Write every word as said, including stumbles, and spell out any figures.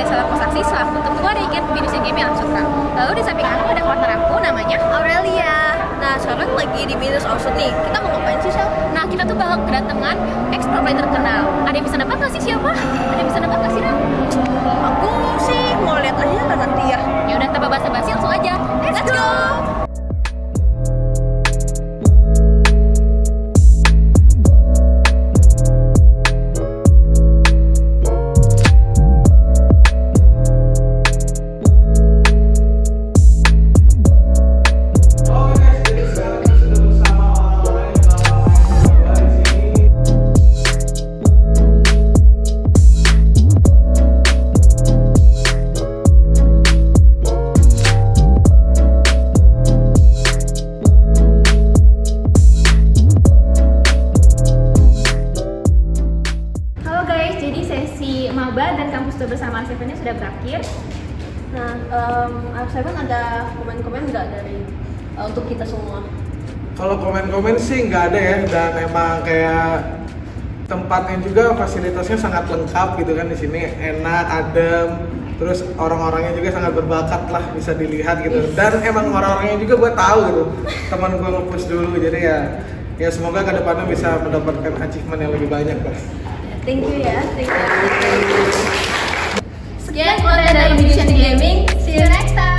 sebagai salah satu siswa untuk keluar di Indonesia Gaming Alam Sutra. Lalu di samping aku ada partner aku namanya Aurelia. Nah sekarang lagi di Binus Outsource nih. Kita mau ngapain sih, Sel? Nah, kita tuh bakal kedatangan explore player terkenal. Ada yang bisa nebak nggak sih siapa? Ada yang bisa nebak nggak sih, Ram? Aku sih mau lihat aja lah nanti ya. Ya udah, tanpa basa-basi langsung aja. Let's, Let's go. go. Maba dan kampus tour bersama R tujuh sudah berakhir. Nah, um, R tujuh ada komen-komen nggak dari uh, untuk kita semua? Kalau komen-komen sih nggak ada ya, dan emang kayak tempatnya juga fasilitasnya sangat lengkap gitu kan di sini, enak, adem, terus orang-orangnya juga sangat berbakat lah bisa dilihat gitu. Dan emang orang-orangnya juga gue tahu gitu, teman gue nge-push dulu, jadi ya ya semoga kedepannya bisa mendapatkan achievement yang lebih banyak lah. Thank you ya, thank you. Sekian konten dari Indonesia Gaming. See you next time.